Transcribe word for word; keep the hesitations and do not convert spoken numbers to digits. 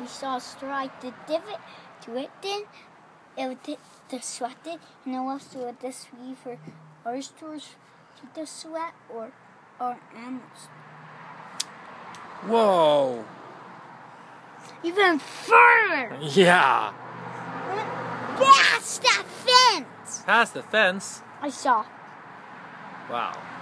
saw strike the divot to it, then it would t- the sweated, and it was to the three for our stores to the sweat or our animals. Whoa! Even further! Yeah! Past that fence! Past the fence? I saw. Wow.